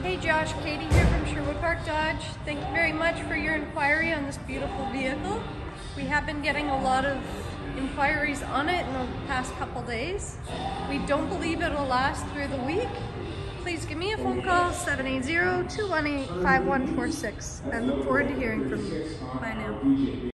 Hey Josh, Katie here from Sherwood Park Dodge. Thank you very much for your inquiry on this beautiful vehicle. We have been getting a lot of inquiries on it in the past couple days. We don't believe it'll last through the week. Please give me a phone call, 780-218-5146. I look forward to hearing from you. Bye now.